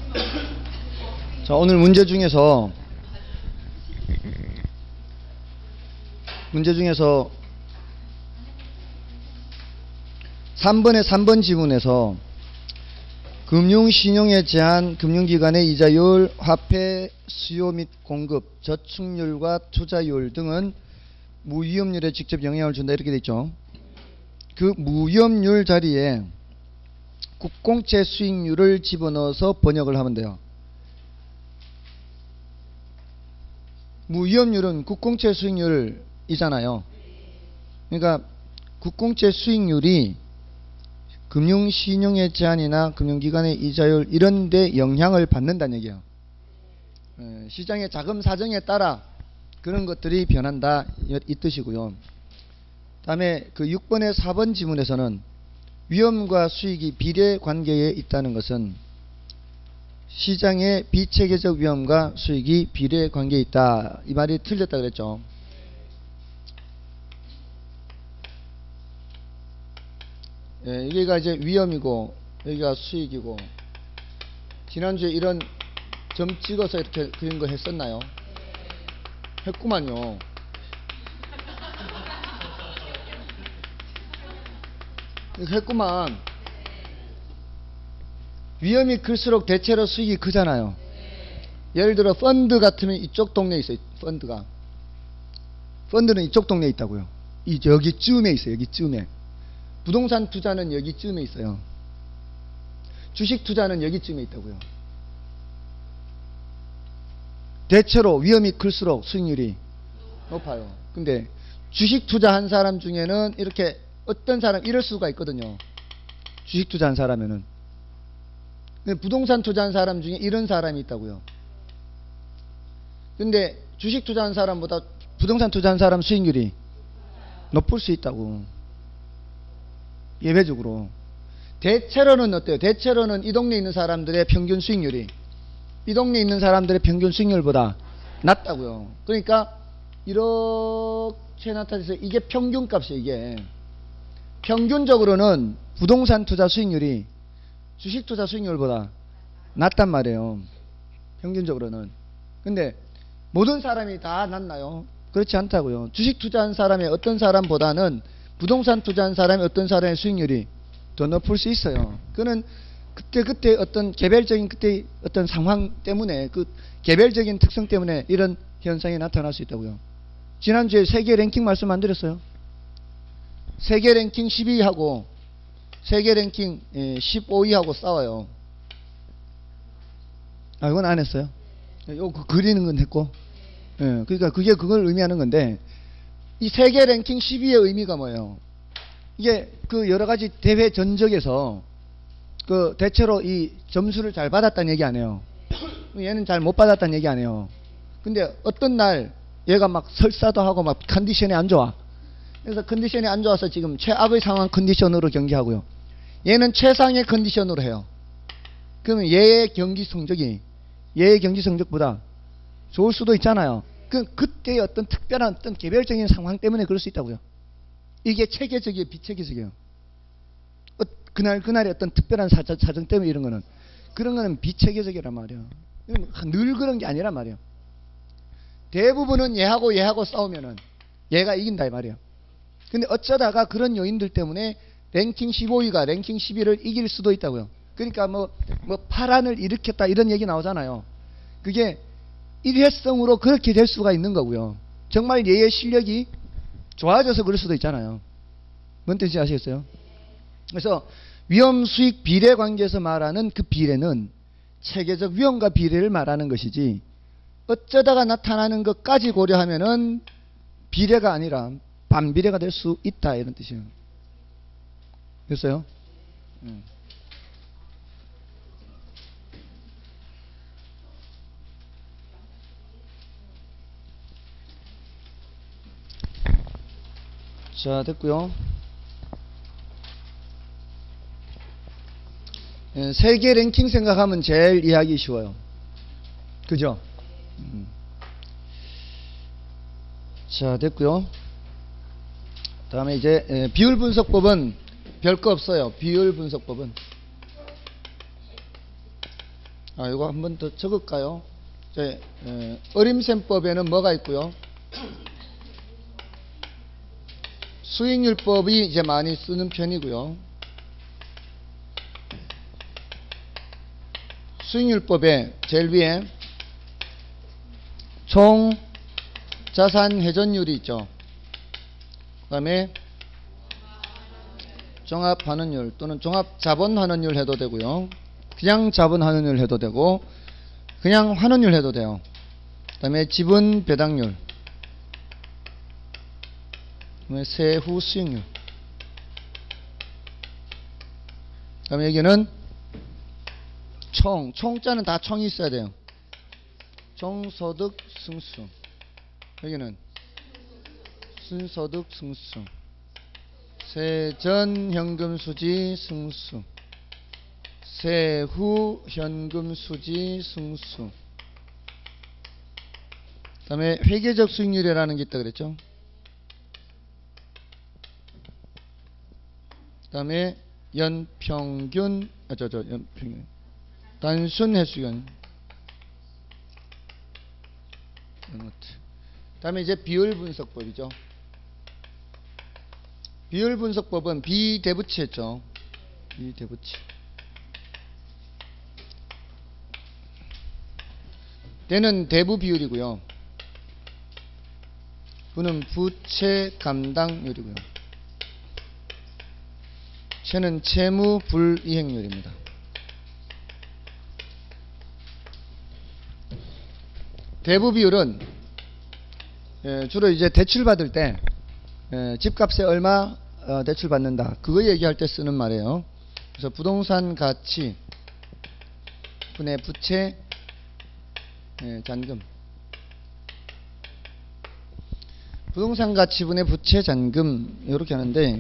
자, 오늘 문제 중에서 3번의 3번 지문에서 금융신용에 제한 금융기관의 이자율, 화폐 수요 및 공급, 저축률과 투자율 등은 무위험률에 직접 영향을 준다 이렇게 돼 있죠. 그 무위험률 자리에 국공채 수익률을 집어넣어서 번역을 하면 돼요. 무위험률은 국공채 수익률이잖아요. 그러니까 국공채 수익률이 금융신용의 제한이나 금융기관의 이자율 이런 데 영향을 받는다는 얘기예요. 시장의 자금 사정에 따라 그런 것들이 변한다 이 뜻이고요. 다음에 그 6번의 4번 지문에서는 위험과 수익이 비례 관계에 있다는 것은 시장의 비체계적 위험과 수익이 비례 관계에 있다. 이 말이 틀렸다 그랬죠. 여기가 이제 위험이고 여기가 수익이고, 지난주에 이런 점 찍어서 이렇게 그린 거 했었나요? 했구만요. 했구만. 위험이 클수록 대체로 수익이 크잖아요. 예를 들어 펀드 같으면 이쪽 동네에 있어요. 펀드는 이쪽 동네에 있다고요. 여기쯤에 있어요. 여기쯤에. 부동산 투자는 여기쯤에 있어요. 주식 투자는 여기쯤에 있다고요. 대체로 위험이 클수록 수익률이 높아요. 근데 주식 투자한 사람 중에는 이렇게 어떤 사람 이럴 수가 있거든요. 주식 투자한 사람에는. 근데 부동산 투자한 사람 중에 이런 사람이 있다고요. 근데 주식 투자한 사람보다 부동산 투자한 사람 수익률이 높을 수 있다고. 예외적으로. 대체로는 어때요? 대체로는 이 동네에 있는 사람들의 평균 수익률이 이 동네에 있는 사람들의 평균 수익률보다 낮다고요. 그러니까 이렇게 나타내서 이게 평균값이에요. 이게 평균적으로는 부동산 투자 수익률이 주식 투자 수익률보다 낮단 말이에요. 평균적으로는. 근데 모든 사람이 다 낮나요? 그렇지 않다고요. 주식 투자한 사람의 어떤 사람보다는 부동산 투자한 사람의 어떤 사람의 수익률이 더 높을 수 있어요. 그는 그때 어떤 개별적인 그때 어떤 상황 때문에, 그 개별적인 특성 때문에 이런 현상이 나타날 수 있다고요. 지난주에 세계 랭킹 말씀 안 드렸어요? 세계 랭킹 12위하고 세계 랭킹 15위하고 싸워요. 아, 이건 안 했어요. 요 그리는 건 했고. 그러니까 그게 그걸 의미하는 건데, 이 세계 랭킹 10위의 의미가 뭐예요? 이게 그 여러 가지 대회 전적에서 그 대체로 이 점수를 잘 받았다는 얘기 아니에요. 얘는 잘 못 받았다는 얘기 아니에요. 근데 어떤 날 얘가 막 설사도 하고 막 컨디션이 안 좋아. 그래서 컨디션이 안 좋아서 지금 최악의 상황 컨디션으로 경기하고요. 얘는 최상의 컨디션으로 해요. 그러면 얘의 경기 성적보다 좋을 수도 있잖아요. 그때의 어떤 특별한 어떤 개별적인 상황 때문에 그럴 수 있다고요. 이게 체계적이에요, 비체계적이에요. 그날의 어떤 특별한 사정 때문에 이런 거는, 그런 거는 비체계적이란 말이에요. 늘 그런 게 아니란 말이에요. 대부분은 얘하고 싸우면은 얘가 이긴다 이 말이에요. 근데 어쩌다가 그런 요인들 때문에 랭킹 15위가 랭킹 10위를 이길 수도 있다고요. 그러니까 뭐 파란을 일으켰다 이런 얘기 나오잖아요. 그게 일회성으로 그렇게 될 수가 있는 거고요. 정말 얘의 실력이 좋아져서 그럴 수도 있잖아요. 뭔 뜻인지 아시겠어요? 그래서 위험 수익 비례 관계에서 말하는 그 비례는 체계적 위험과 비례를 말하는 것이지, 어쩌다가 나타나는 것까지 고려하면은 비례가 아니라 반비례가 될 수 있다 이런 뜻이에요. 됐어요? 자, 됐고요. 세계 랭킹 생각하면 제일 이해하기 쉬워요. 그죠? 자, 됐고요. 다음에 이제 비율 분석법은 별거 없어요. 비율 분석법은 이거 한 번 더 적을까요? 어림셈법에는 뭐가 있고요? 수익률법이 이제 많이 쓰는 편이고요. 수익률법에 제일 위에 총 자산 회전율이 있죠. 그 다음에 종합환원율 또는 종합자본환원율 해도 되고요. 그냥 자본환원율 해도 되고 그냥 환원율 해도 돼요. 그 다음에 지분배당률, 그 다음에 세후 수익률, 그 다음에 여기는 총자는 다 총이 있어야 돼요. 총소득 승수, 여기는 순소득 승수, 세전 현금 수지 승수, 세후 현금 수지 승수, 그 다음에 회계적 수익률이라는 게 있다 그랬죠. 그 다음에 연평균, 연평균, 단순 회수율, 그 다음에 이제 비율 분석법이죠. 비율 분석법은 비대부치 했죠. 비대부치. 대는 대부 비율이고요. 부는 부채 감당률이고요. 채는 채무 불이행률입니다. 대부 비율은 주로 이제 대출 받을 때 집값에 얼마 대출 받는다, 그거 얘기할 때 쓰는 말이에요. 그래서 부동산 가치 분의 부채 잔금, 부동산 가치 분의 부채 잔금 이렇게 하는데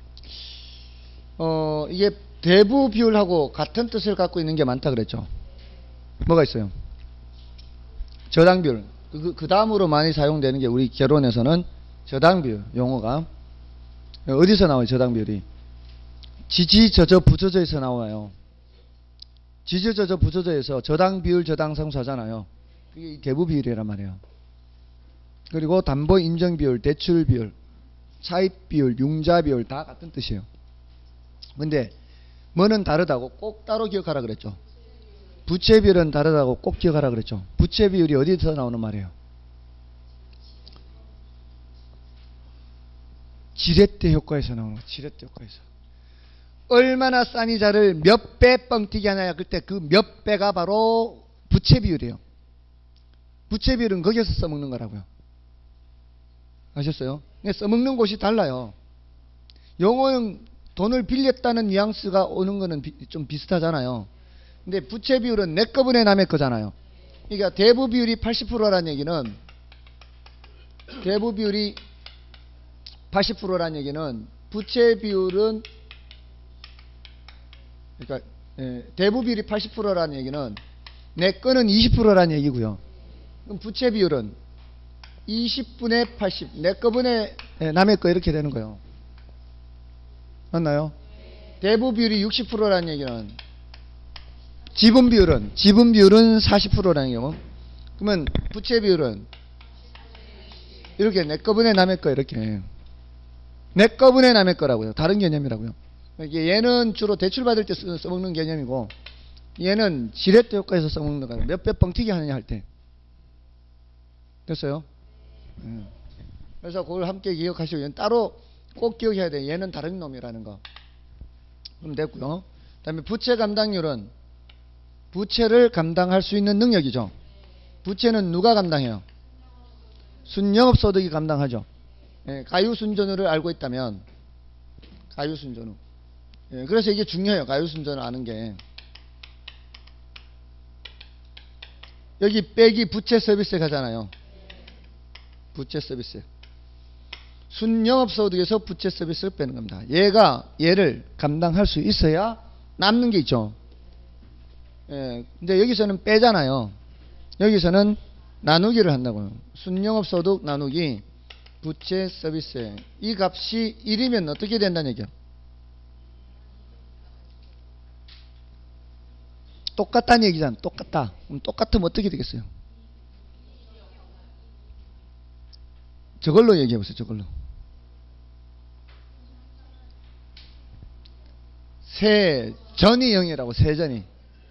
이게 대부 비율하고 같은 뜻을 갖고 있는 게 많다 그랬죠. 뭐가 있어요? 저당 비율. 그 다음으로 많이 사용되는 게 우리 결혼에서는 저당 비율 용어가 어디서 나와요? 저당 비율이 지지 저저 부저저에서 나와요. 지지 저저 부저저에서 저당 비율 저당 상수하잖아요. 그게 대부 비율이란 말이에요. 그리고 담보 인정 비율, 대출 비율, 차입 비율, 융자 비율 다 같은 뜻이에요. 근데 뭐는 다르다고 꼭 따로 기억하라 그랬죠. 부채 비율은 다르다고 꼭 기억하라 그랬죠. 부채 비율이 어디서 나오는 말이에요? 지렛대 효과에서 나오는 거예요. 지렛대 효과에서. 얼마나 싼 이자를 몇 배 뻥튀기 하냐, 그때 그 몇 배가 바로 부채 비율이에요. 부채 비율은 거기에서 써먹는 거라고요. 아셨어요? 써먹는 곳이 달라요. 용어는 돈을 빌렸다는 뉘앙스가 오는 거는 좀 비슷하잖아요. 근데 부채 비율은 내 거분의 남의 거잖아요. 그러니까 대부 비율이 80%라는 얘기는, 대부 비율이 80%라는 얘기는 부채 비율은, 그러니까 대부 비율이 80%라는 얘기는 내 거는 20%라는 얘기고요. 그럼 부채 비율은 20분의 80, 내 거분의 남의 거 이렇게 되는 거예요. 맞나요? 대부 비율이 60%라는 얘기는 지분 비율은 40%라는 경우. 그러면 부채 비율은 이렇게 내 거분의 남의 거 이렇게 내 거분의 남의 거라고요. 다른 개념이라고요. 얘는 주로 대출 받을 때 써먹는 개념이고 얘는 지렛대 효과에서 써먹는 거예요. 몇 배 뻥튀기 하느냐 할 때. 됐어요? 그래서 그걸 함께 기억하시고 얘는 따로 꼭 기억해야 돼요. 얘는 다른 놈이라는 거. 그럼 됐고요. 그 다음에 부채 감당률은 부채를 감당할 수 있는 능력이죠. 부채는 누가 감당해요? 순영업소득이 감당하죠. 가유순전후를 알고 있다면 가유순전후. 그래서 이게 중요해요. 가유순전후 아는 게. 여기 빼기 부채 서비스에 가잖아요. 부채 서비스. 순영업소득에서 부채 서비스를 빼는 겁니다. 얘를 감당할 수 있어야 남는 게 있죠. 근데 여기서는 빼잖아요. 여기서는 나누기를 한다고요. 순영업소득 나누기 부채 서비스. 이 값이 1이면 어떻게 된다는 얘기야? 똑같다는 얘기잖아. 똑같다. 그럼 똑같으면 어떻게 되겠어요? 저걸로 얘기해 보세요. 저걸로. 세전이 0이라고. 세전이.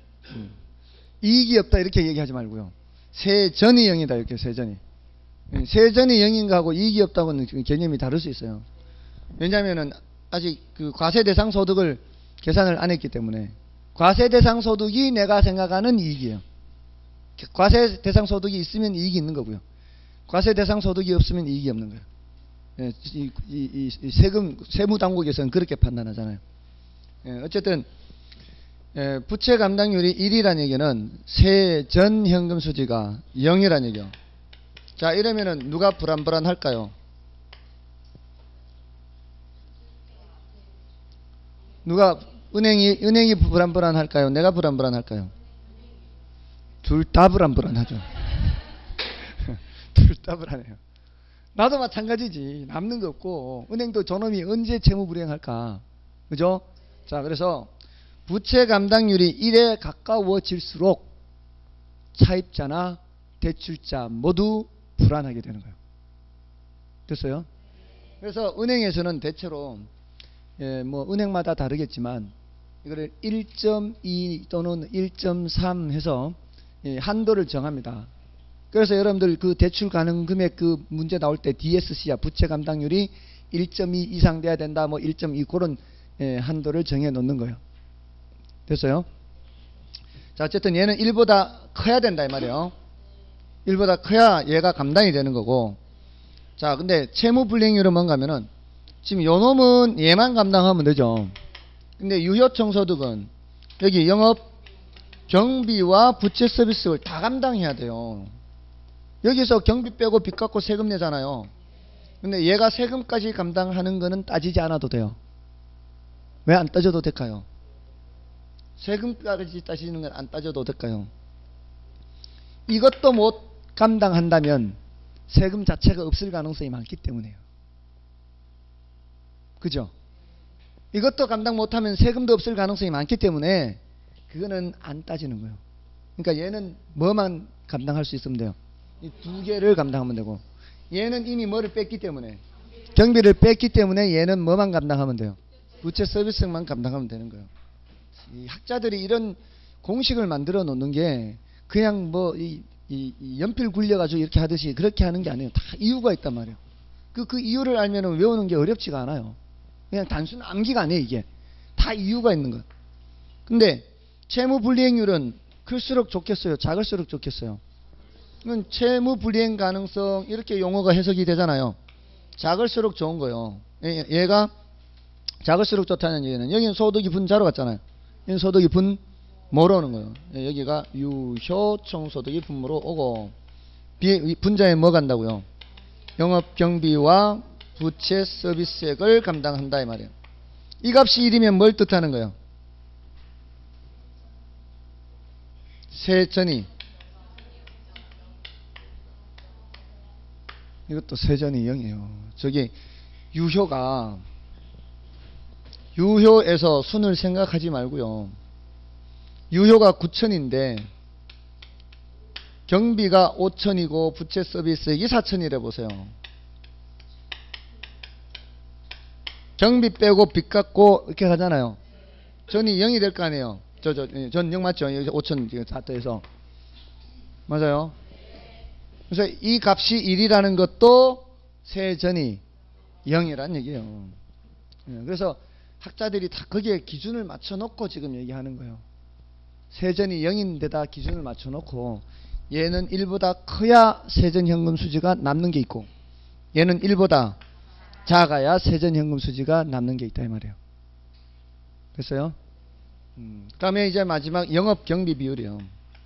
이익이 없다 이렇게 얘기하지 말고요. 세전이 0이다 이렇게. 세전이. 세전이 0인 거하고 이익이 없다고는 개념이 다를 수 있어요. 왜냐하면은 아직 그 과세대상 소득을 계산을 안 했기 때문에. 과세대상 소득이 내가 생각하는 이익이에요. 과세대상 소득이 있으면 이익이 있는 거고요. 과세대상 소득이 없으면 이익이 없는 거예요. 예, 이 세무당국에서는 그렇게 판단하잖아요. 예, 어쨌든 부채 감당률이 1이라는 얘기는 세전 현금 수지가 0이라는 얘기요. 자, 이러면은 누가 불안불안할까요? 누가 은행이 불안불안할까요? 내가 불안불안할까요? 둘 다 불안불안하죠. 둘 다 불안해요. 나도 마찬가지지. 남는 거 없고 은행도 저놈이 언제 채무 불이행할까? 그죠? 자, 그래서 부채 감당률이 1에 가까워질수록 차입자나 대출자 모두 불안하게 되는 거예요. 됐어요? 그래서 은행에서는 대체로 뭐 은행마다 다르겠지만 이거를 1.2 또는 1.3 해서 한도를 정합니다. 그래서 여러분들 그 대출 가능 금액 그 문제 나올 때 DSC야, 부채 감당률이 1.2 이상 돼야 된다, 뭐 1.2 그런 한도를 정해 놓는 거예요. 됐어요? 자, 어쨌든 얘는 1보다 커야 된다 이 말이에요. 1보다 커야 얘가 감당이 되는 거고. 자, 근데 채무 불이행률은 뭔가 하면은 지금 요 놈은 얘만 감당하면 되죠. 근데 유효청소득은 여기 영업 경비와 부채 서비스를 다 감당해야 돼요. 여기서 경비 빼고 빚 갚고 세금 내잖아요. 근데 얘가 세금까지 감당하는 거는 따지지 않아도 돼요. 왜 안 따져도 될까요? 세금까지 따지는 건 안 따져도 될까요? 이것도 못 감당한다면 세금 자체가 없을 가능성이 많기 때문에요. 그죠? 이것도 감당 못하면 세금도 없을 가능성이 많기 때문에 그거는 안 따지는 거예요. 그러니까 얘는 뭐만 감당할 수 있으면 돼요. 이 두 개를 감당하면 되고, 얘는 이미 뭐를 뺐기 때문에, 경비를 뺐기 때문에 얘는 뭐만 감당하면 돼요. 부채 서비스만 감당하면 되는 거예요. 이 학자들이 이런 공식을 만들어 놓는 게 그냥 뭐 이 연필 굴려가지고 이렇게 하듯이 그렇게 하는 게 아니에요. 다 이유가 있단 말이에요. 그 이유를 알면 외우는 게 어렵지가 않아요. 그냥 단순 암기가 아니에요. 이게 다 이유가 있는 것. 근데 채무 불이행률은 클수록 좋겠어요? 작을수록 좋겠어요? 이건 채무 불이행 가능성 이렇게 용어가 해석이 되잖아요. 작을수록 좋은 거예요. 얘가 작을수록 좋다는 얘기는, 여기는 소득이 분자로 갔잖아요. 여기는 소득이 분모로 오는 거예요. 여기가 유효청소득이 분모로 오고, 분자에 뭐 간다고요? 영업 경비와 부채 서비스액을 감당한다 이 말이에요. 이 값이 1이면 뭘 뜻하는 거예요? 세전이, 이것도 세전이 0이에요. 저기 유효에서 순을 생각하지 말고요. 유효가 9천인데 경비가 5천이고 부채 서비스액이 4천이래 보세요. 경비 빼고 빚 갚고 이렇게 하잖아요. 전이 0이 될 거 아니에요. 전 0 맞죠? 5천 다 더해서. 맞아요? 그래서 이 값이 1이라는 것도 세전이 0이라는 얘기예요. 그래서 학자들이 다 거기에 기준을 맞춰놓고 지금 얘기하는 거예요. 세전이 0인데다 기준을 맞춰놓고, 얘는 1보다 커야 세전현금 수지가 남는 게 있고, 얘는 1보다 작아야 세전현금 수지가 남는 게 있다 이 말이에요. 됐어요? 그 다음에 이제 마지막 영업경비 비율이요.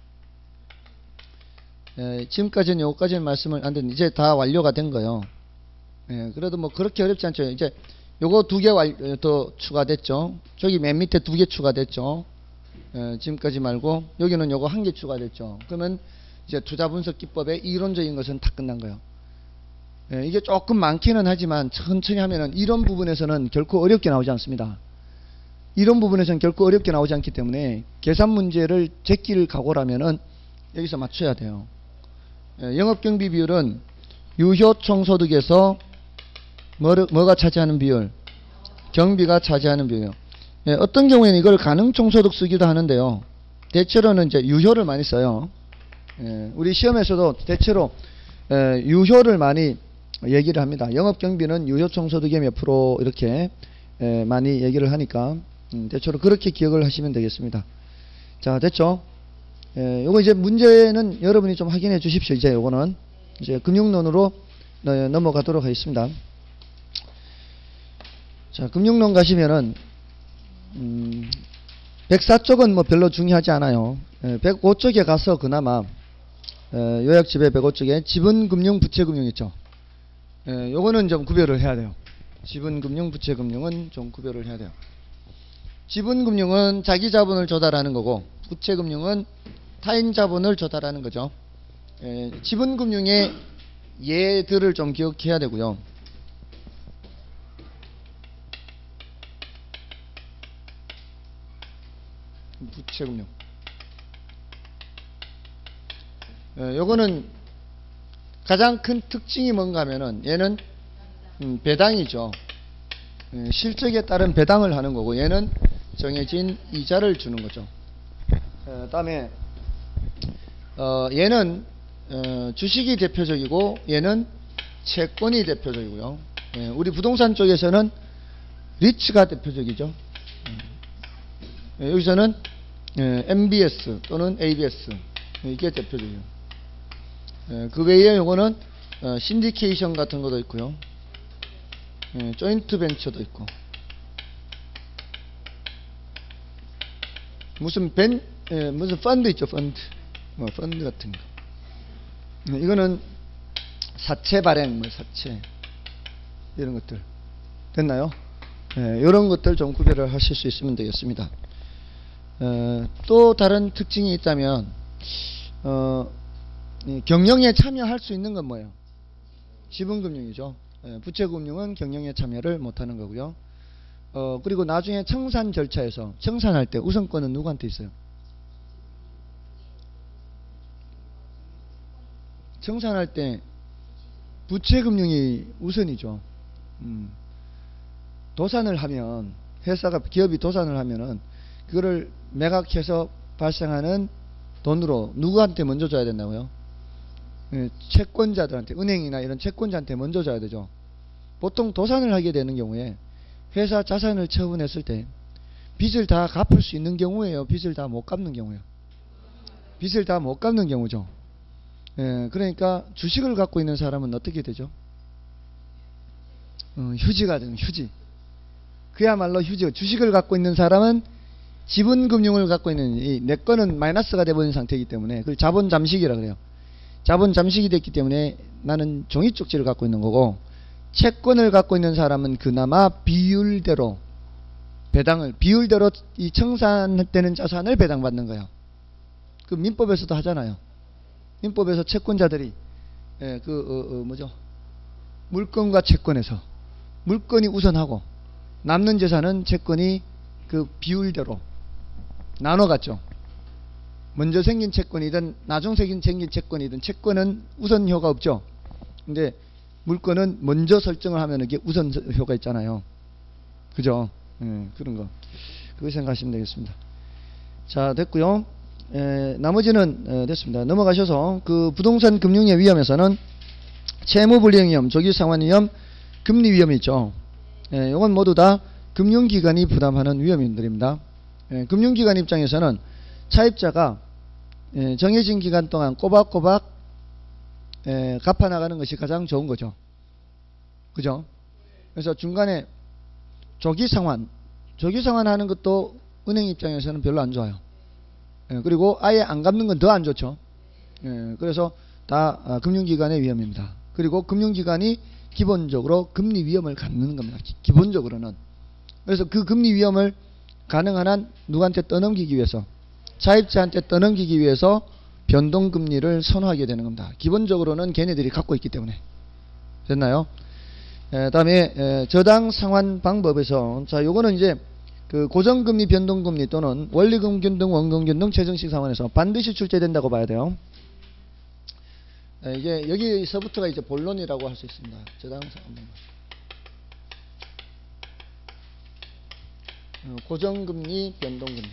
지금까지는 요거까지는 말씀을 안 드렸는데 이제 다 완료가 된 거예요. 그래도 뭐 그렇게 어렵지 않죠. 이제 요거 2개 더 추가됐죠. 저기 맨 밑에 2개 추가됐죠. 지금까지 말고 여기는 요거 1개 추가됐죠. 그러면 이제 투자분석기법의 이론적인 것은 다 끝난 거예요. 이게 조금 많기는 하지만 천천히 하면은 이런 부분에서는 결코 어렵게 나오지 않습니다. 이런 부분에서는 결코 어렵게 나오지 않기 때문에 계산 문제를 제낄 각오라면은 여기서 맞춰야 돼요. 영업경비 비율은 유효 총소득에서 뭐가 차지하는 비율? 경비가 차지하는 비율이요. 어떤 경우에는 이걸 가능 총소득 쓰기도 하는데요. 대체로는 이제 유효를 많이 써요. 우리 시험에서도 대체로 유효를 많이 얘기를 합니다. 영업경비는 유효 총소득의 몇 프로 이렇게 많이 얘기를 하니까 대체로 그렇게 기억을 하시면 되겠습니다. 자, 됐죠? 요거 이제 문제는 여러분이 좀 확인해 주십시오. 이제 요거는 이제 금융론으로 넘어가도록 하겠습니다. 자, 금융론 가시면은 104쪽은 뭐 별로 중요하지 않아요. 105쪽에 가서 그나마 요약집의 105쪽에 지분금융, 부채금융 있죠. 요거는 좀 구별을 해야 돼요. 지분금융, 부채금융은 좀 구별을 해야 돼요. 지분금융은 자기 자본을 조달하는 거고, 부채금융은 타인 자본을 조달하는 거죠. 지분금융의 예들을 좀 기억해야 되고요. 부채금융. 요거는 가장 큰 특징이 뭔가 하면은 얘는 배당이죠. 실적에 따른 배당을 하는 거고, 얘는 정해진 이자를 주는 거죠. 다음에 얘는 주식이 대표적이고 얘는 채권이 대표적이고요. 우리 부동산 쪽에서는 리츠가 대표적이죠. 여기서는 MBS 또는 ABS 이게 대표적이에요. 그 외에 요거는 신디케이션 같은 것도 있고요. 조인트 벤처도 있고, 무슨 펀드 있죠. 펀드 같은 거. 이거는 사채 발행, 사채 이런 것들 됐나요? 이런 것들 좀 구별을 하실 수 있으면 되겠습니다. 또 다른 특징이 있다면 경영에 참여할 수 있는 건 뭐예요? 지분금융이죠. 부채금융은 경영에 참여를 못하는 거고요. 그리고 나중에 청산 절차에서 청산할 때 우선권은 누구한테 있어요? 청산할 때 부채금융이 우선이죠. 도산을 하면 기업이 도산을 하면은 그거를 매각해서 발생하는 돈으로 누구한테 먼저 줘야 된다고요? 채권자들한테, 은행이나 이런 채권자한테 먼저 줘야 되죠. 보통 도산을 하게 되는 경우에 회사 자산을 처분했을 때 빚을 다 갚을 수 있는 경우에요, 빚을 다 못 갚는 경우에요? 빚을 다 못 갚는 경우죠. 그러니까 주식을 갖고 있는 사람은 어떻게 되죠? 휴지가 되는, 휴지. 그야말로 휴지. 주식을 갖고 있는 사람은 지분금융을 갖고 있는, 내 거는 마이너스가 되어버린 상태이기 때문에 그걸 자본 잠식이라 그래요. 자본 잠식이 됐기 때문에 나는 종이 쪽지를 갖고 있는 거고, 채권을 갖고 있는 사람은 그나마 비율대로 비율대로 이 청산되는 자산을 배당받는 거예요. 그 민법에서도 하잖아요. 민법에서 채권자들이 물건과 채권에서 물건이 우선하고 남는 재산은 채권이 그 비율대로 나눠갔죠. 먼저 생긴 채권이든 나중 생긴 채권이든 채권은 우선효가 없죠. 근데 물건은 먼저 설정을 하면 이게 우선효가 있잖아요. 그죠? 그런 거. 그거 생각하시면 되겠습니다. 자, 됐고요. 나머지는 됐습니다. 넘어가셔서 그 부동산 금융의 위험에서는 채무불이행 위험, 조기상환 위험, 금리 위험이 있죠. 이건 모두 다 금융기관이 부담하는 위험들입니다. 금융기관 입장에서는 차입자가 정해진 기간 동안 꼬박꼬박 갚아나가는 것이 가장 좋은 거죠. 그죠? 그래서 중간에 조기상환 하는 것도 은행 입장에서는 별로 안 좋아요. 그리고 아예 안 갚는 건 더 안 좋죠. 그래서 다 금융기관의 위험입니다. 그리고 금융기관이 기본적으로 금리 위험을 갖는 겁니다. 기본적으로는. 그래서 그 금리 위험을 가능한 한 누구한테 떠넘기기 위해서, 차입자한테 떠넘기기 위해서 변동금리를 선호하게 되는 겁니다. 기본적으로는 걔네들이 갖고 있기 때문에. 됐나요? 다음에 저당 상환 방법에서, 자, 요거는 이제 그 고정금리, 변동금리 또는 원리금균등, 원금균등, 최정식 상환에서 반드시 출제된다고 봐야 돼요. 이게 여기서부터가 이제 본론이라고 할 수 있습니다. 저당사 고정금리, 변동금리,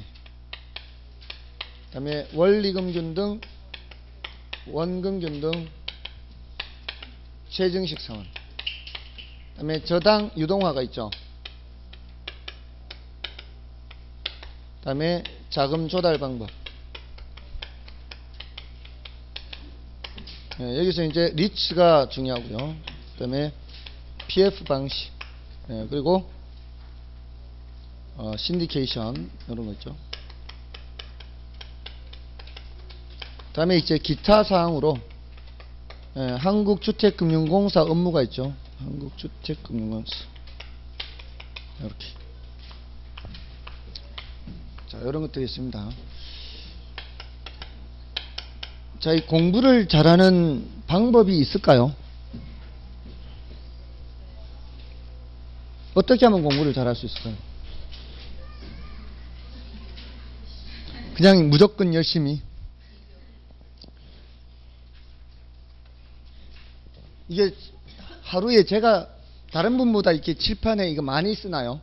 그다음에 원리금균등, 원금균등, 최정식 상환, 그다음에 저당 유동화가 있죠. 그다음에 자금 조달 방법. 여기서 이제 리츠가 중요하고요. 그다음에 PF 방식, 그리고 신디케이션 이런 거 있죠. 그다음에 이제 기타 사항으로 한국주택금융공사 업무가 있죠. 한국주택금융공사 이렇게. 자, 이런 것들이 있습니다. 자, 이 공부를 잘하는 방법이 있을까요? 어떻게 하면 공부를 잘할 수 있을까요? 그냥 무조건 열심히. 이게 하루에 제가 다른 분보다 이렇게 칠판에 이거 많이 쓰나요?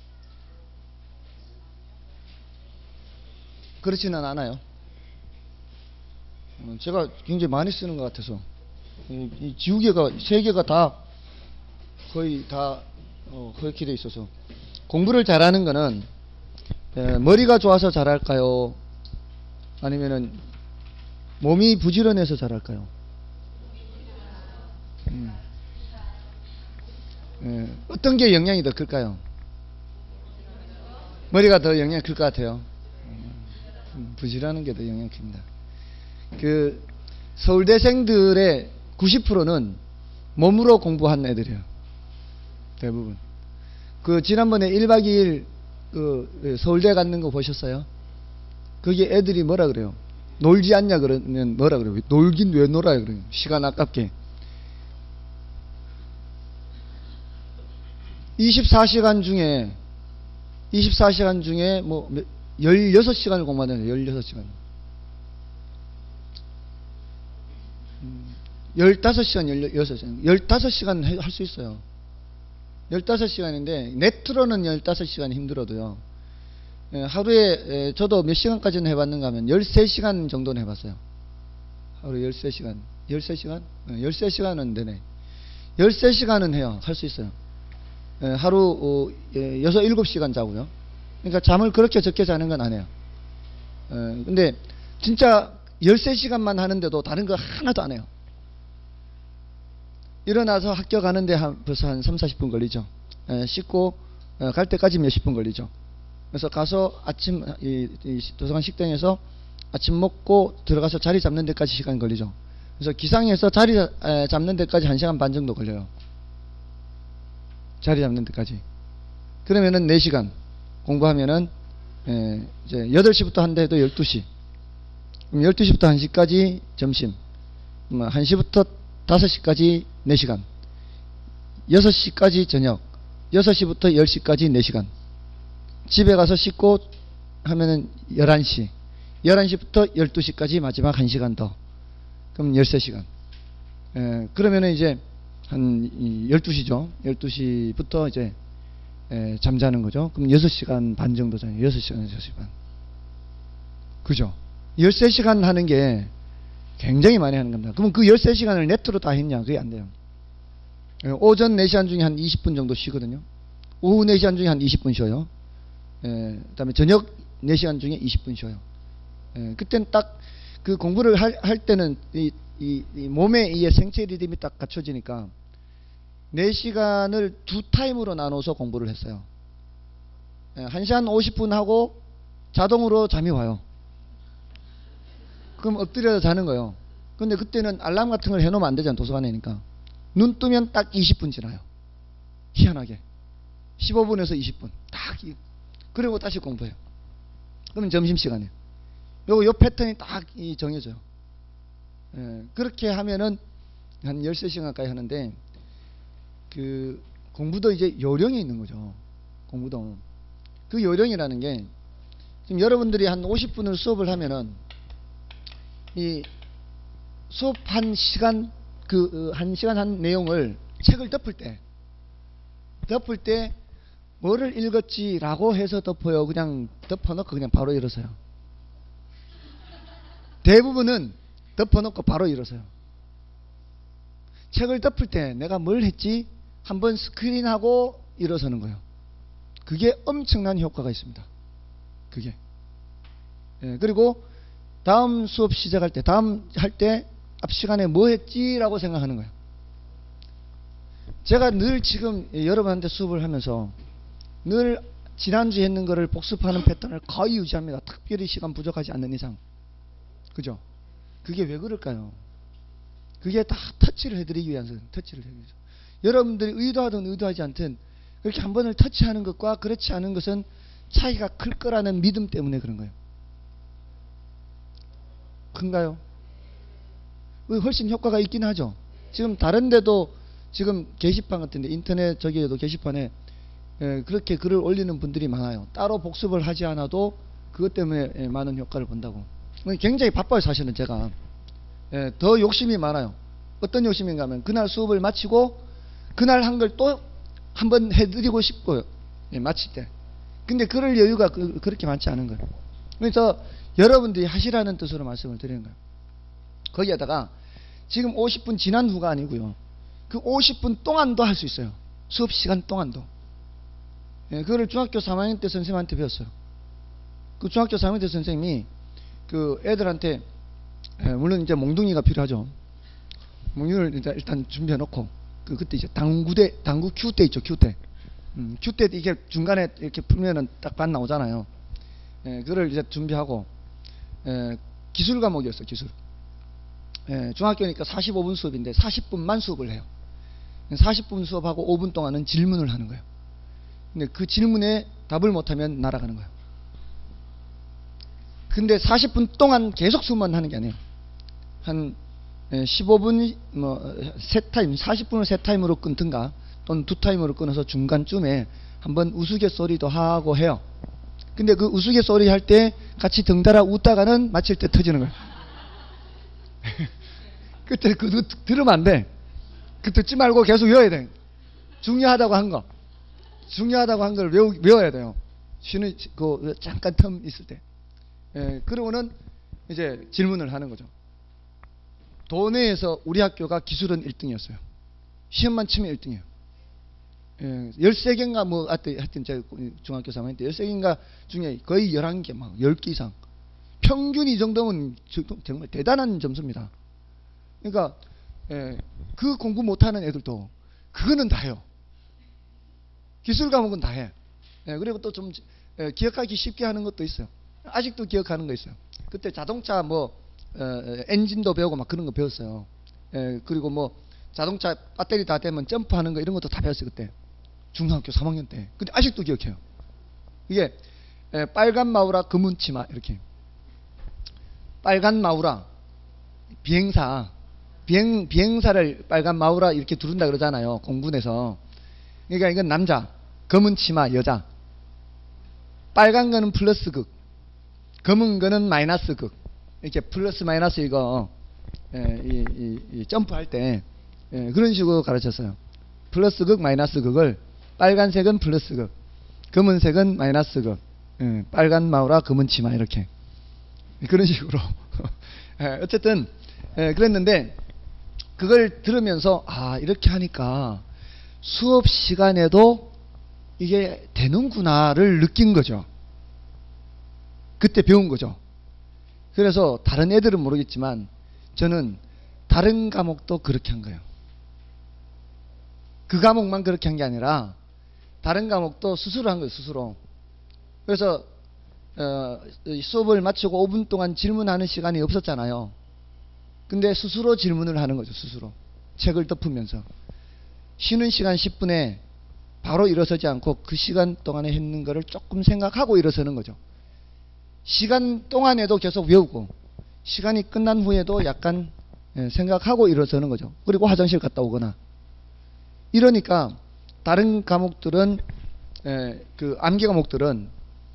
그렇지는 않아요. 제가 굉장히 많이 쓰는 것 같아서 이 지우개가 3개가 다 거의 다 그렇게 돼 있어서 공부를 잘하는 거는 머리가 좋아서 잘할까요? 아니면은 몸이 부지런해서 잘할까요? 어떤 게 영향이 더 클까요? 머리가 더 영향이 클 것 같아요. 부지런한 게 더 영향이 큽니다. 그 서울대생들의 90%는 몸으로 공부한 애들이에요. 대부분. 그 지난번에 1박 2일 그 서울대 갔는 거 보셨어요? 거기 애들이 뭐라 그래요? 놀지 않냐 그러면 뭐라 그래요? 놀긴 왜 놀아요? 그래요. 시간 아깝게. 24시간 중에 뭐 16시간을 공부하는 거예요. 16시간. 15시간, 16시간. 15시간 할 수 있어요. 15시간인데, 네트로는 15시간 힘들어도요. 하루에, 저도 몇 시간까지는 해봤는가 하면 13시간 정도는 해봤어요. 하루에 13시간. 13시간? 13시간은 되네. 13시간은 해요. 할 수 있어요. 하루, 6, 7시간 자고요. 그러니까 잠을 그렇게 적게 자는 건 아니에요. 근데, 진짜 13시간만 하는데도 다른 거 하나도 안 해요. 일어나서 학교 가는데 벌써 한 3, 40분 걸리죠. 씻고 갈 때까지 몇십 분 걸리죠. 그래서 가서 아침 이 도서관 식당에서 아침 먹고 들어가서 자리 잡는 데까지 시간 걸리죠. 그래서 기상에서 자리 잡는 데까지 1시간 반 정도 걸려요. 자리 잡는 데까지. 그러면은 4시간 공부하면은 이제 8시부터 한다 해도 12시. 그럼 12시부터 1시까지 점심. 1시부터 5시까지 4시간. 6시까지 저녁. 6시부터 10시까지 4시간. 집에 가서 씻고 하면은 11시. 11시부터 12시까지 마지막 1시간 더. 그럼 13시간. 그러면은 이제 한 12시죠. 12시부터 이제 잠자는 거죠. 그럼 6시간 반 정도 자요. 6시간, 6시간 반. 그죠? 13시간 하는 게 굉장히 많이 하는 겁니다. 그럼 그 13시간을 네트로 다 했냐? 그게 안 돼요. 오전 4시간 중에 한 20분 정도 쉬거든요. 오후 4시간 중에 한 20분 쉬어요. 그 다음에 저녁 4시간 중에 20분 쉬어요. 그때는 딱 그 공부를 할 때는 이 몸에 이 생체 리듬이 딱 갖춰지니까 4시간을 2타임으로 나눠서 공부를 했어요. 1시간 50분 하고 자동으로 잠이 와요. 그럼 엎드려서 자는 거예요. 근데 그때는 알람 같은 걸 해놓으면 안 되잖아요. 도서관이니까. 눈 뜨면 딱 20분 지나요. 희한하게. 15분에서 20분. 딱. 그리고 다시 공부해요. 그러면 점심시간이에요. 요 패턴이 딱 정해져요. 그렇게 하면은 한 13시간까지 하는데, 그, 공부도 이제 요령이 있는 거죠. 공부도. 그 요령이라는 게 지금 여러분들이 한 50분을 수업을 하면은 이 수업 한 시간 한 시간 한 내용을 책을 덮을 때 뭐를 읽었지라고 해서 덮어요. 그냥 덮어놓고 그냥 바로 일어서요. 대부분은 덮어놓고 바로 일어서요. 책을 덮을 때 내가 뭘 했지? 한번 스크린하고 일어서는 거예요. 그게 엄청난 효과가 있습니다. 그게. 예, 그리고 다음 수업 시작할 때, 다음 할 때 앞 시간에 뭐 했지라고 생각하는 거예요. 제가 늘 지금 여러분한테 수업을 하면서 늘 지난주에 했는 거를 복습하는 패턴을 거의 유지합니다. 특별히 시간 부족하지 않는 이상. 그죠? 그게 왜 그럴까요? 그게 다 터치를 해드리기 위해서, 터치를 해드리기 위해서. 여러분들이 의도하든 의도하지 않든 그렇게 한 번을 터치하는 것과 그렇지 않은 것은 차이가 클 거라는 믿음 때문에 그런 거예요. 큰가요? 훨씬 효과가 있긴 하죠. 지금 다른 데도 지금 게시판 같은데, 인터넷 저기에도 게시판에 그렇게 글을 올리는 분들이 많아요. 따로 복습을 하지 않아도 그것 때문에 많은 효과를 본다고. 굉장히 바빠요. 사실은 제가 더 욕심이 많아요. 어떤 욕심인가 하면 그날 수업을 마치고 그날 한 걸 또 한번 해드리고 싶고요. 마칠 때. 근데 그럴 여유가 그렇게 많지 않은 거예요. 그래서 여러분들이 하시라는 뜻으로 말씀을 드리는 거예요. 거기에다가 지금 50분 지난 후가 아니고요. 그 50분 동안도 할 수 있어요. 수업 시간 동안도. 그거를 중학교 3학년 때 선생님한테 배웠어요. 그 중학교 3학년 때 선생님이 그 애들한테 물론 이제 몽둥이가 필요하죠. 몽둥이를 일단 준비해 놓고 그때 이제 당구 큐 때 있죠. 큐 때. 큐 때 이게 중간에 이렇게 풀면은 딱 반 나오잖아요. 그걸 이제 준비하고 기술 과목이었어요. 기술. 중학교니까 45분 수업인데 40분만 수업을 해요. 40분 수업하고 5분 동안은 질문을 하는 거예요. 근데 그 질문에 답을 못하면 날아가는 거예요. 근데 40분 동안 계속 수업만 하는 게 아니에요. 한 15분 세 타임, 40분을 세 타임으로 끊든가 또는 두 타임으로 끊어서 중간쯤에 한번 우스갯소리도 하고 해요. 근데 그 우스갯소리 할 때 같이 덩달아 웃다가는 마칠 때 터지는 거예요. 그때 그거 들으면 안 돼. 그 듣지 말고 계속 외워야 돼. 중요하다고 한 거. 중요하다고 한 걸 외워야 돼요. 쉬는 그 잠깐 텀 있을 때. 그러고는 이제 질문을 하는 거죠. 도내에서 우리 학교가 기술은 1등이었어요. 시험만 치면 1등이에요. 13개인가 뭐 하여튼 제가 중학교 3학년 때 13개인가 중에 거의 11개 막 10개 이상. 평균 이 정도면 정말 대단한 점수입니다. 그러니까 그 공부 못하는 애들도 그거는 다 해요. 기술 과목은 다 해. 그리고 또 좀 기억하기 쉽게 하는 것도 있어요. 아직도 기억하는 거 있어요. 그때 자동차 엔진도 배우고 막 그런 거 배웠어요. 그리고 뭐 자동차 배터리 다 되면 점프하는 거 이런 것도 다 배웠어요. 그때 중학교 3학년 때. 근데 아직도 기억해요. 이게 빨간 마우라 검은 치마 이렇게. 빨간 마우라 비행사를 빨간 마우라 이렇게 두른다 그러잖아요. 공군에서. 그러니까 이건 남자, 검은 치마 여자. 빨간 거는 플러스 극, 검은 거는 마이너스 극. 이렇게 플러스 마이너스 이거 이 점프할 때 그런 식으로 가르쳤어요. 플러스 극, 마이너스 극을 빨간색은 플러스 극, 검은색은 마이너스 극. 빨간 마우라, 검은 치마 이렇게 그런 식으로. 어쨌든 그랬는데 그걸 들으면서 이렇게 하니까 수업 시간에도 이게 되는구나를 느낀 거죠. 그때 배운 거죠. 그래서 다른 애들은 모르겠지만 저는 다른 과목도 그렇게 한 거예요. 그 과목만 그렇게 한 게 아니라 다른 과목도 스스로 한 거예요. 스스로. 그래서 수업을 마치고 5분 동안 질문하는 시간이 없었잖아요. 근데 스스로 질문을 하는 거죠. 스스로. 책을 덮으면서. 쉬는 시간 10분에 바로 일어서지 않고 그 시간 동안에 했는 거를 조금 생각하고 일어서는 거죠. 시간 동안에도 계속 외우고 시간이 끝난 후에도 약간 생각하고 일어서는 거죠. 그리고 화장실 갔다 오거나. 이러니까 다른 과목들은 그 암기 과목들은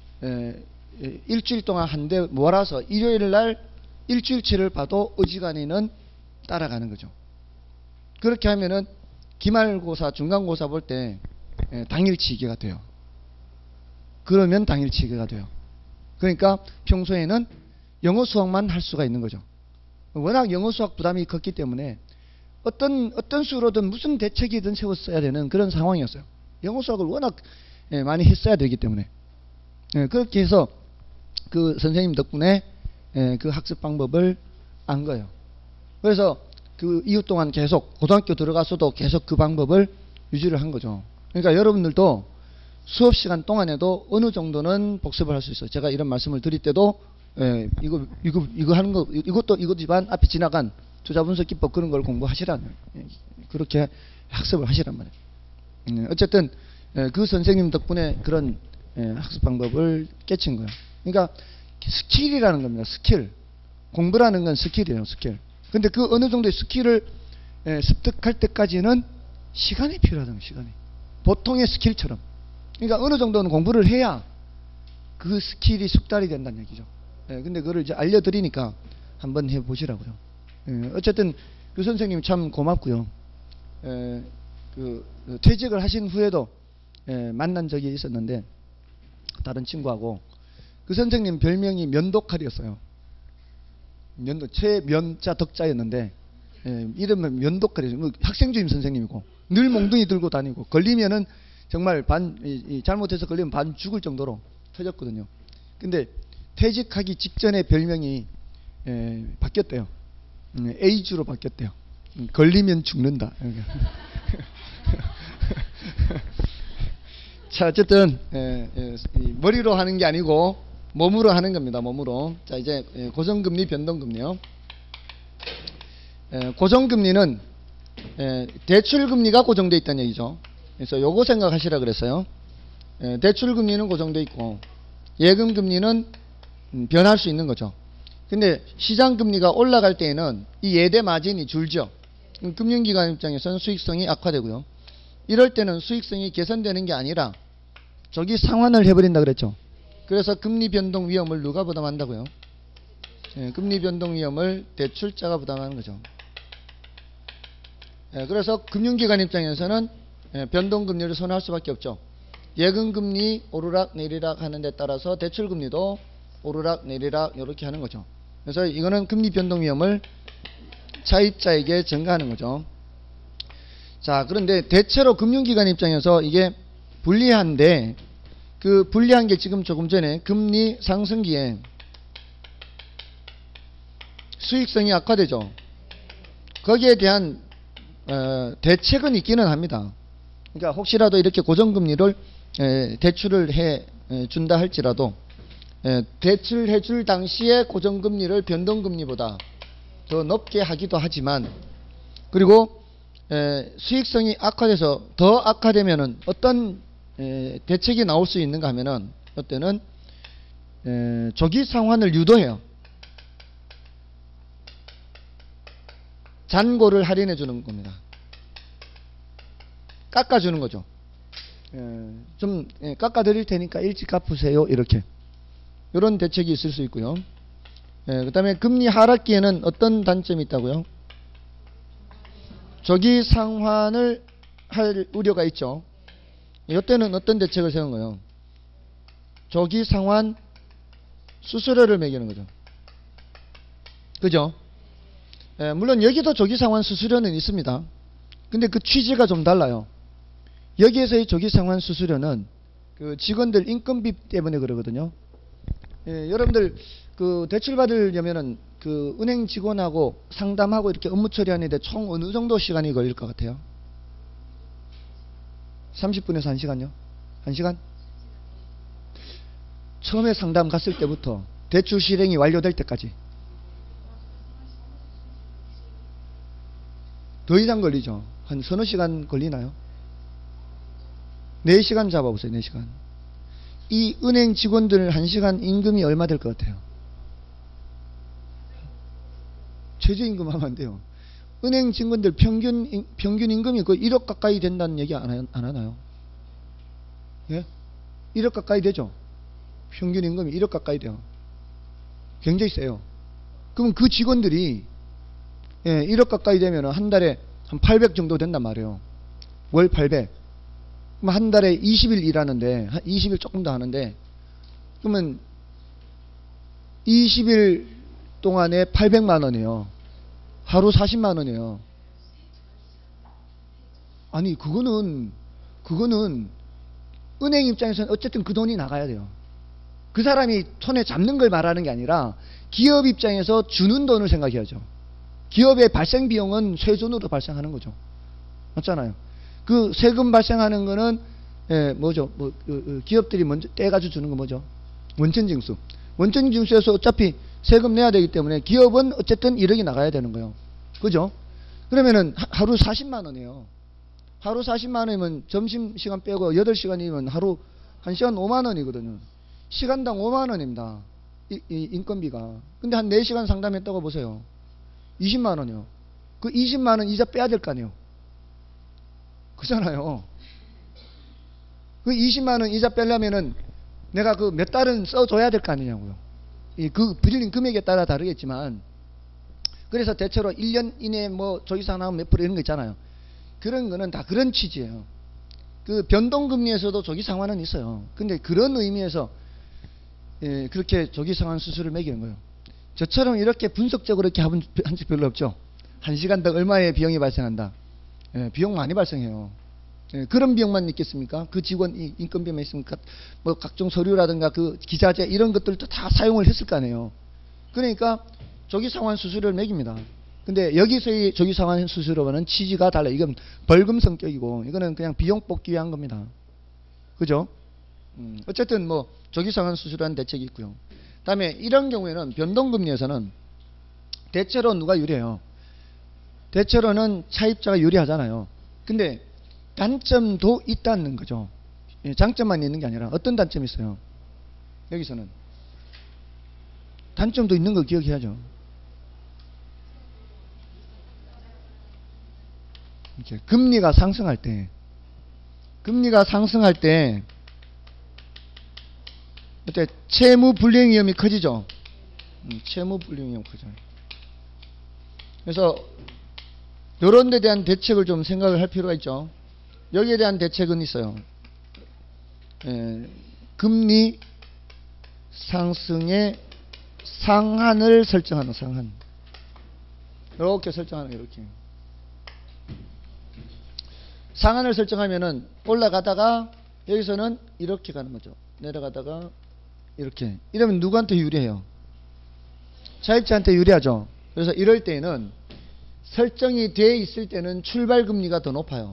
일주일 동안 한 대 몰아서 일요일 날 일주일치를 봐도 어지간히는 따라가는 거죠. 그렇게 하면은 기말고사, 중간고사 볼 때 당일치기가 돼요. 그러면 당일치기가 돼요. 그러니까 평소에는 영어 수학만 할 수가 있는 거죠. 워낙 영어 수학 부담이 컸기 때문에 어떤 수로든 무슨 대책이든 세웠어야 되는 그런 상황이었어요. 영어 수학을 워낙 많이 했어야 되기 때문에. 그렇게 해서 그 선생님 덕분에 그 학습 방법을 안 거예요. 그래서 그 이후 동안 계속 고등학교 들어가서도 계속 그 방법을 유지를 한 거죠. 그러니까 여러분들도 수업 시간 동안에도 어느 정도는 복습을 할 수 있어요. 제가 이런 말씀을 드릴 때도 이거 하는 거 이거지만 앞에 지나간 투자 분석 기법 그런 걸 공부하시라는 그렇게 학습을 하시란 말이에요. 어쨌든 그 선생님 덕분에 그런 학습 방법을 깨친 거예요. 그러니까 스킬이라는 겁니다. 스킬. 공부라는 건 스킬이에요. 스킬. 근데 그 어느 정도의 스킬을 습득할 때까지는 시간이 필요하다는 거예요. 시간이. 보통의 스킬처럼. 그러니까 어느 정도는 공부를 해야 그 스킬이 숙달이 된다는 얘기죠. 근데 그걸 이제 알려드리니까 한번 해보시라고요. 어쨌든 그 선생님이 참 고맙고요. 그 퇴직을 하신 후에도 만난 적이 있었는데 다른 친구하고 그 선생님 별명이 면도칼이었어요. 최면자 덕자였는데 이름은 면도칼이죠. 학생주임 선생님이고 늘 몽둥이 들고 다니고 걸리면은 정말 잘못해서 걸리면 반 죽을 정도로 터졌거든요. 근데 퇴직하기 직전에 별명이 바뀌었대요. 에이즈로 바뀌었대요. 걸리면 죽는다. 자, 어쨌든 머리로 하는 게 아니고 몸으로 하는 겁니다. 몸으로. 자, 이제 고정금리, 변동금리요. 고정금리는 대출금리가 고정되어 있다는 얘기죠. 그래서 요거 생각하시라 그랬어요. 대출금리는 고정되어 있고 예금금리는 변할 수 있는 거죠. 근데 시장금리가 올라갈 때에는 이 예대 마진이 줄죠. 금융기관 입장에서는 수익성이 악화되고요. 이럴 때는 수익성이 개선되는 게 아니라 저기 상환을 해버린다 그랬죠. 그래서 금리 변동 위험을 누가 부담한다고요? 금리 변동 위험을 대출자가 부담하는 거죠. 그래서 금융기관 입장에서는 변동금리를 선호할 수밖에 없죠. 예금금리 오르락 내리락 하는 데 따라서 대출금리도 오르락 내리락 이렇게 하는 거죠. 그래서 이거는 금리 변동 위험을 차입자에게 전가하는 거죠. 자, 그런데 대체로 금융기관 입장에서 이게 불리한데 그 불리한 게 지금 조금 전에 금리 상승기에 수익성이 악화되죠. 거기에 대한 대책은 있기는 합니다. 그러니까 혹시라도 이렇게 고정금리를 대출을 해 준다 할지라도 대출해 줄 당시에 고정금리를 변동금리보다 더 높게 하기도 하지만 그리고 수익성이 악화돼서 더 악화되면은 어떤 대책이 나올 수 있는가 하면은 그때는 조기 상환을 유도해요. 잔고를 할인해 주는 겁니다. 깎아주는 거죠. 좀 깎아 드릴 테니까 일찍 갚으세요. 이렇게 이런 대책이 있을 수 있고요. 그 다음에 금리 하락기에는 어떤 단점이 있다고요? 조기 상환을 할 우려가 있죠. 이때는 어떤 대책을 세운 거예요? 조기 상환 수수료를 매기는 거죠. 그죠? 물론 여기도 조기 상환 수수료는 있습니다. 근데 그 취지가 좀 달라요. 여기에서의 조기 상환 수수료는 그 직원들 인건비 때문에 그러거든요. 여러분들 그 대출 받으려면은 그 은행 직원하고 상담하고 이렇게 업무 처리하는데 총 어느 정도 시간이 걸릴 것 같아요? 30분에서 1시간요? 1시간? 처음에 상담 갔을 때부터 대출 실행이 완료될 때까지 더 이상 걸리죠. 한 서너 시간 걸리나요? 4시간 잡아보세요. 4시간. 이 은행 직원들 1시간 임금이 얼마 될 것 같아요? 최저임금 하면 안 돼요. 은행 직원들 평균 임금이 거의 1억 가까이 된다는 얘기 안 하나요? 예? 1억 가까이 되죠. 평균 임금이 1억 가까이 돼요. 굉장히 세요. 그럼 그 직원들이 1억 가까이 되면 한 달에 한 800 정도 된단 말이에요. 월 800. 그럼 한 달에 20일 일하는데, 한 20일 조금 더 하는데, 그러면 20일 동안에 800만 원이에요. 하루 40만 원이에요. 아니, 그거는 은행 입장에서는 어쨌든 그 돈이 나가야 돼요. 그 사람이 손에 잡는 걸 말하는 게 아니라 기업 입장에서 주는 돈을 생각해야죠. 기업의 발생 비용은 세전으로 발생하는 거죠. 맞잖아요. 그 세금 발생하는 거는 뭐죠? 기업들이 먼저 떼가지고 주는 거 뭐죠? 원천징수. 원천징수에서 어차피 세금 내야 되기 때문에 기업은 어쨌든 1억이 나가야 되는 거예요. 그죠? 그러면은 하루 40만 원이에요. 하루 40만 원이면 점심시간 빼고 8시간이면 하루 1시간 5만 원이거든요. 시간당 5만 원입니다. 이 인건비가. 근데 한 4시간 상담했다고 보세요. 20만 원이요. 그 20만 원 이자 빼야 될 거 아니에요. 그잖아요. 그 20만 원 이자 빼려면은 내가 그 몇 달은 써줘야 될 거 아니냐고요. 그 빌린 금액에 따라 다르겠지만, 그래서 대체로 1년 이내에 뭐 조기상환하면 몇 프로 이런 거 있잖아요. 그런 거는 다 그런 취지예요. 그 변동금리에서도 조기상환은 있어요. 근데 그런 의미에서 그렇게 조기상환 수수료를 매기는 거예요. 저처럼 이렇게 분석적으로 이렇게 한 적 별로 없죠. 1시간당 얼마의 비용이 발생한다. 비용 많이 발생해요. 그런 비용만 있겠습니까? 그 직원 인건비만 있습니까? 뭐 각종 서류라든가 그 기자재 이런 것들도 다 사용을 했을 거 아니에요. 그러니까 조기상환 수수료를 매깁니다. 근데 여기서의 조기상환 수수료와는 취지가 달라요. 이건 벌금 성격이고 이거는 그냥 비용 뽑기 위한 겁니다. 그죠? 어쨌든 뭐 조기상환 수수료라는 대책이 있고요. 다음에 이런 경우에는 변동금리에서는 대체로 누가 유리해요? 대체로는 차입자가 유리하잖아요. 근데 단점도 있다는 거죠. 장점만 있는 게 아니라 어떤 단점이 있어요? 여기서는 단점도 있는 거 기억해야죠. 이렇게 금리가 상승할 때 그때 채무 불이행 위험이 커지죠. 채무 불이행 위험이 커져요. 그래서 이런 데 대한 대책을 좀 생각을 할 필요가 있죠. 여기에 대한 대책은 있어요. 금리 상승의 상한을 설정하는 상한. 이렇게 설정하는 이렇게. 상한을 설정하면은 올라가다가 여기서는 이렇게 가는 거죠. 내려가다가 이렇게. 이러면 누구한테 유리해요? 차입자한테 유리하죠. 그래서 이럴 때는 설정이 돼 있을 때는 출발금리가 더 높아요.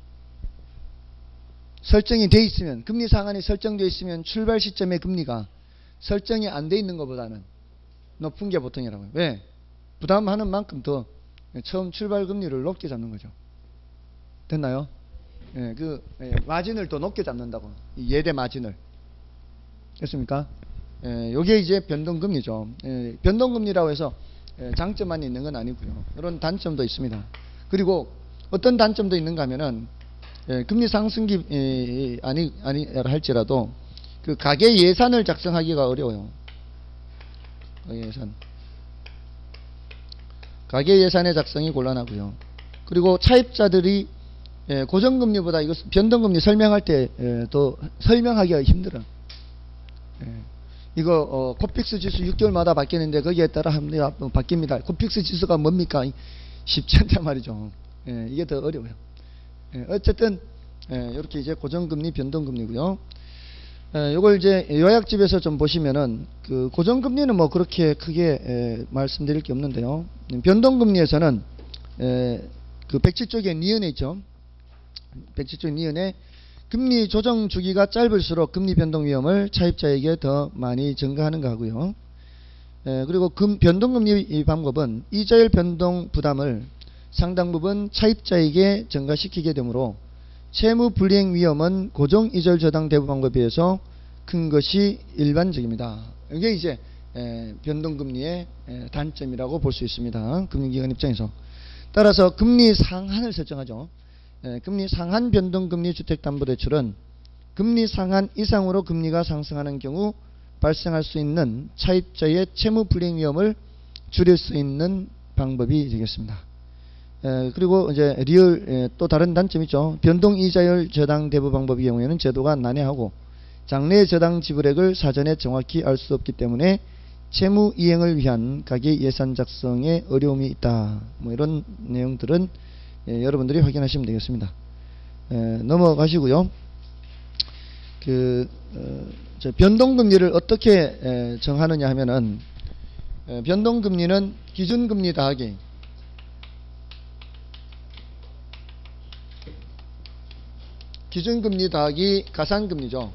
설정이 돼 있으면, 금리 상한이 설정되어 있으면 출발 시점의 금리가 설정이 안 돼 있는 것보다는 높은 게 보통이라고요. 왜? 부담하는 만큼 더 처음 출발 금리를 높게 잡는 거죠. 됐나요? 마진을 더 높게 잡는다고. 예대 마진을. 됐습니까? 요게 이제 변동금리죠. 변동금리라고 해서 장점만 있는 건 아니고요. 이런 단점도 있습니다. 그리고 어떤 단점도 있는가 하면은 금리 상승기 아니라 할지라도 그 가계 예산을 작성하기가 어려워요. 가계 예산의 작성이 곤란하고요. 그리고 차입자들이 고정금리보다 이거 변동금리 설명할 때 또 설명하기가 힘들어. 이거 코픽스 지수 6개월마다 바뀌는데 거기에 따라 합니다. 바뀝니다. 코픽스 지수가 뭡니까? 쉽지 않단 말이죠. 이게 더 어려워요. 어쨌든 이렇게 이제 고정금리, 변동금리고요. 요걸 이제 요약집에서 좀 보시면은 그 고정금리는 뭐 그렇게 크게 말씀드릴 게 없는데요. 변동금리에서는 그 107쪽에 니은에 있죠. 107쪽 니은에 금리 조정 주기가 짧을수록 금리 변동 위험을 차입자에게 더 많이 증가하는 거 하고요. 그리고 변동금리 이 방법은 이자율 변동 부담을 상당 부분 차입자에게 증가시키게 되므로 채무 불이행 위험은 고정 이자율 저당 대부 방법에 비해서 큰 것이 일반적입니다. 이게 이제 변동금리의 단점이라고 볼 수 있습니다. 금융기관 입장에서. 따라서 금리 상한을 설정하죠. 금리 상한 변동금리 주택담보대출은 금리 상한 이상으로 금리가 상승하는 경우 발생할 수 있는 차입자의 채무 불이행 위험을 줄일 수 있는 방법이 되겠습니다. 그리고 이제 리얼 또 다른 단점이 있죠. 변동 이자율 저당 대부 방법의 경우에는 제도가 난해하고 장래 저당 지불액을 사전에 정확히 알 수 없기 때문에 채무 이행을 위한 가계 예산 작성에 어려움이 있다. 뭐 이런 내용들은 여러분들이 확인하시면 되겠습니다. 넘어가시고요. 변동금리를 어떻게 정하느냐 하면은 변동금리는 기준금리 더하기 가산금리죠.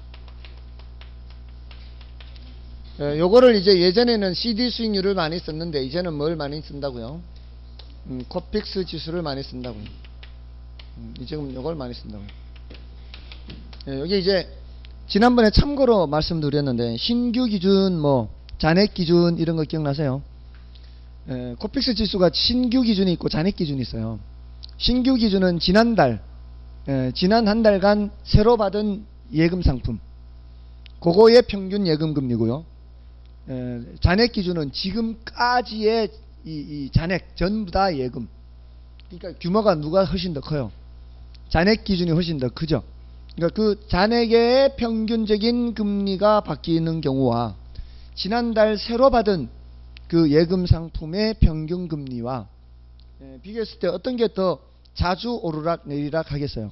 요거를 이제 예전에는 CD 수익률을 많이 썼는데 이제는 뭘 많이 쓴다고요? 코픽스 지수를 많이 쓴다고요. 지금 요걸 많이 쓴다고요. 여기 이제 지난번에 참고로 말씀드렸는데 신규 기준 뭐 잔액 기준 이런 거 기억나세요? 코픽스 지수가 신규 기준이 있고 잔액 기준이 있어요. 신규 기준은 지난 한 달간 새로 받은 예금 상품 그거의 평균 예금 금리고요. 잔액 기준은 지금까지의 이 잔액 전부 다 예금. 그러니까 규모가 누가 훨씬 더 커요? 잔액 기준이 훨씬 더 크죠. 그러니까 그 잔액의 평균적인 금리가 바뀌는 경우와 지난달 새로 받은 그 예금 상품의 평균 금리와 비교했을 때 어떤 게 더 자주 오르락 내리락 하겠어요?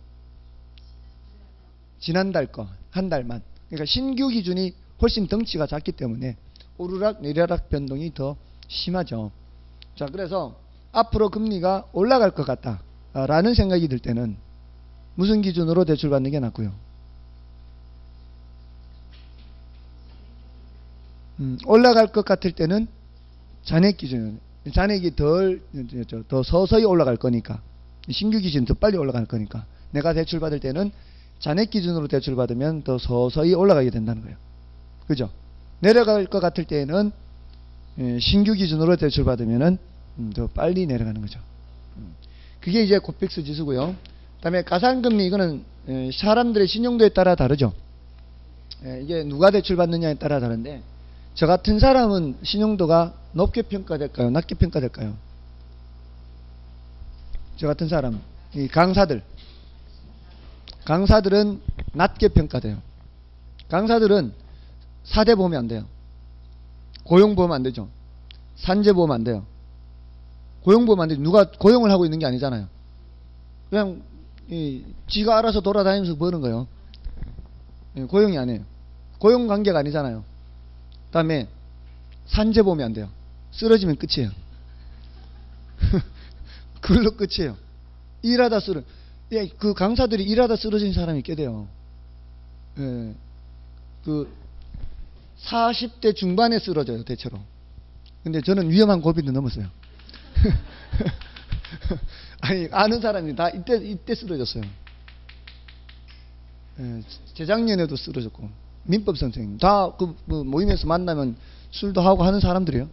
지난달 거 한 달만. 그러니까 신규 기준이 훨씬 덩치가 작기 때문에 오르락 내리락 변동이 더 심하죠. 자, 그래서 앞으로 금리가 올라갈 것 같다 라는 생각이 들 때는 무슨 기준으로 대출받는 게 낫고요? 올라갈 것 같을 때는 잔액 기준, 잔액이 더 서서히 올라갈 거니까, 신규 기준 더 빨리 올라갈 거니까 내가 대출받을 때는 잔액 기준으로 대출받으면 더 서서히 올라가게 된다는 거예요. 그죠? 내려갈 것 같을 때에는 신규 기준으로 대출받으면 더 빨리 내려가는 거죠. 그게 이제 코픽스 지수고요. 다음에 가산금리, 이거는 사람들의 신용도에 따라 다르죠. 이게 누가 대출받느냐에 따라 다른데, 저 같은 사람은 신용도가 높게 평가될까요? 낮게 평가될까요? 저 같은 사람, 이 강사들은 낮게 평가돼요. 강사들은 사대 보면 안 돼요. 고용 보면 안 되죠. 산재 보면 안 돼요. 고용 보면 안 되죠. 누가 고용을 하고 있는 게 아니잖아요. 그냥 지가 알아서 돌아다니면서 버는 거예요. 고용이 아니에요. 고용 관계가 아니잖아요. 그 다음에 산재 보면 안 돼요. 쓰러지면 끝이에요. 그걸로 끝이에요. 일하다 그 강사들이 일하다 쓰러진 사람이 꽤 돼요. 그 40대 중반에 쓰러져요, 대체로. 근데 저는 위험한 고비도 넘었어요. 아니, 아는 사람이 다 이때 쓰러졌어요. 재작년에도 쓰러졌고, 민법 선생님 다 그 모임에서 만나면 술도 하고 하는 사람들이에요.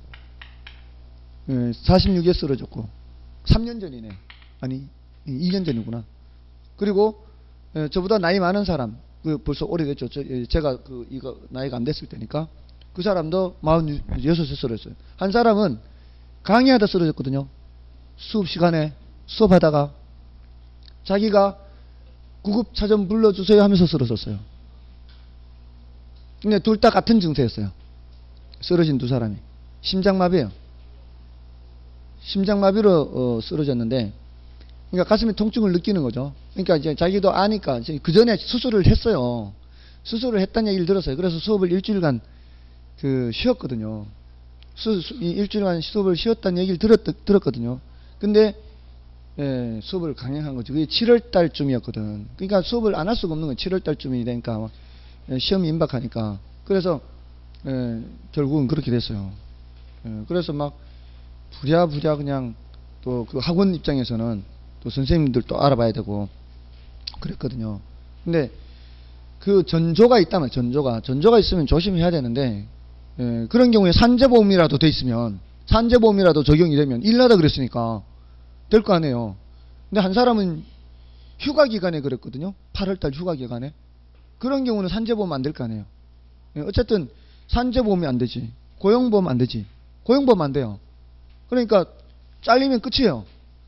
46에 쓰러졌고, 3년 전이네. 아니, 2년 전이구나. 그리고 저보다 나이 많은 사람, 벌써 오래됐죠. 제가 이거 나이가 안 됐을 때니까. 그 사람도 46에 쓰러졌어요. 한 사람은 강의하다 쓰러졌거든요. 수업 시간에 수업하다가 자기가 구급차좀 불러주세요 하면서 쓰러졌어요. 근데 둘 다 같은 증세였어요. 쓰러진 두 사람이 심장마비예요. 심장마비로 쓰러졌는데, 그러니까 가슴에 통증을 느끼는 거죠. 그러니까 이제 자기도 아니까 그 전에 수술을 했어요. 수술을 했다는 얘기를 들었어요. 그래서 수업을 일주일간 쉬었거든요. 일주일간 수업을 쉬었다는 얘기를 들었거든요. 근데 수업을 강행한 거죠. 그게 7월 달쯤이었거든. 그러니까 수업을 안 할 수가 없는 거예요. 7월 달쯤이 되니까 막 시험이 임박하니까. 그래서 결국은 그렇게 됐어요. 그래서 막 부랴부랴 그냥 또 그 학원 입장에서는 또 선생님들도 알아봐야 되고 그랬거든요. 근데 그 전조가 있다면 전조가 있으면 조심해야 되는데, 그런 경우에 산재보험이라도 돼 있으면, 산재보험이라도 적용이 되면 일하다 그랬으니까 될 거 아니에요. 근데 한 사람은 휴가 기간에 그랬거든요. 8월달 휴가 기간에 그런 경우는 산재보험 안 될 거 아니에요. 어쨌든 산재보험이 안 되지. 고용보험 안 되지. 고용보험 안 돼요. 그러니까 잘리면 끝이에요.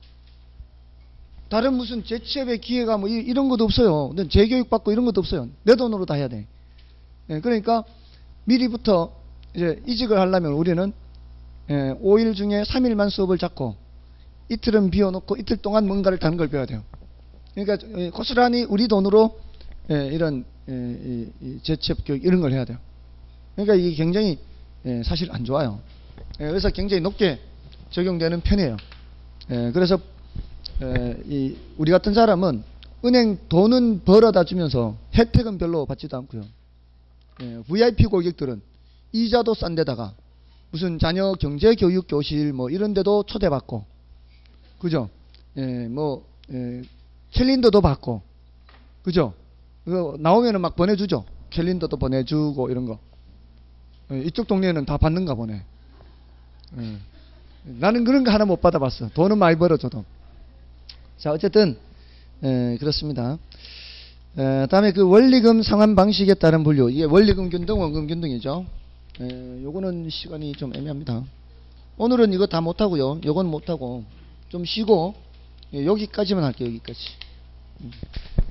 다른 무슨 재취업의 기회가 뭐 이런 것도 없어요. 재교육 받고 이런 것도 없어요. 내 돈으로 다 해야 돼. 그러니까 미리부터 이제 이직을 하려면 우리는 5일 중에 3일만 수업을 잡고 이틀은 비워놓고 이틀 동안 뭔가를 다른 걸 배워야 돼요. 그러니까 고스란히 우리 돈으로 이런 재취업 교육 이런 걸 해야 돼요. 그러니까 이게 굉장히 사실 안 좋아요. 그래서 굉장히 높게 적용되는 편이에요. 그래서 우리 같은 사람은 은행 돈은 벌어다 주면서 혜택은 별로 받지도 않고요. VIP 고객들은 이자도 싼 데다가 무슨 자녀 경제교육 교실 뭐 이런 데도 초대받고, 그죠? 캘린더도 받고, 그죠? 나오면은 막 보내주죠. 캘린더도 보내주고 이런 거. 이쪽 동네에는 다 받는가 보네. 나는 그런 거 하나 못 받아봤어. 돈은 많이 벌어줘도. 자, 어쨌든 그렇습니다. 다음에 그 원리금 상환 방식에 따른 분류. 이게 원리금 균등, 원금 균등이죠. 요거는 시간이 좀 애매합니다. 오늘은 이거 다 못하고요. 요건 못하고 좀 쉬고 여기까지만 할게요. 여기까지.